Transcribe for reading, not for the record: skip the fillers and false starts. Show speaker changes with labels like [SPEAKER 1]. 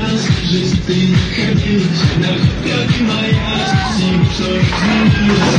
[SPEAKER 1] Жизнь ты ходила, как моя, с ним, что